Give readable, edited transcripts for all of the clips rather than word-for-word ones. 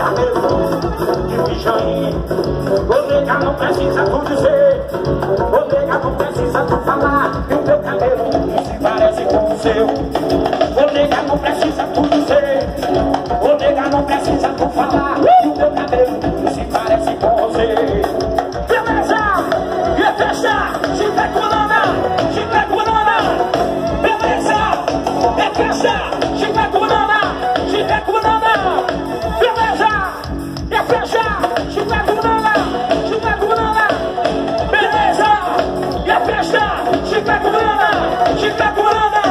cabelo de pijainha. Ô nega, não precisa tu dizer, ô nega, não precisa tu falar que o meu cabelo se parece com o seu. Ô nega, não precisa tu dizer, ô nega, não precisa tu falar que o meu cabelo se parece com você. Beleza? E a festa? Chiclete banana! Chiclete banana! Beleza? É festa? Chiclete banana! Chiclete banana! Beleza? É festa? Chiclete banana! Chiclete banana! Beleza? É festa? Chiclete banana! Chiclete banana!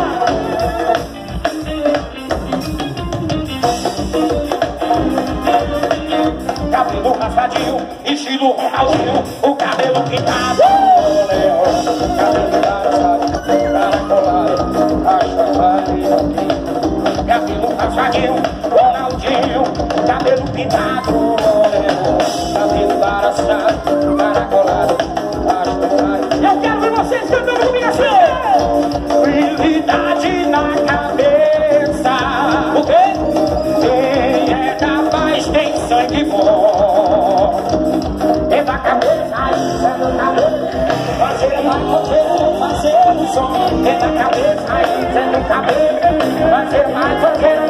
Cabelo rasgadinho, estilo Ronaldinho, o cabelo pintado. Cabelo rasgadinho, Ronaldinho, cabelo pintado. Cabelo embaraçado, caracolado. Eu quero ver vocês cantando comigo assim. Brilhidade na cabeça. O quê? Quem é capaz tem sangue bom. É da cabeça, é do cabelo. Fazer mais você, fazer o som. É da cabeça, é do cabelo. Fazer mais você.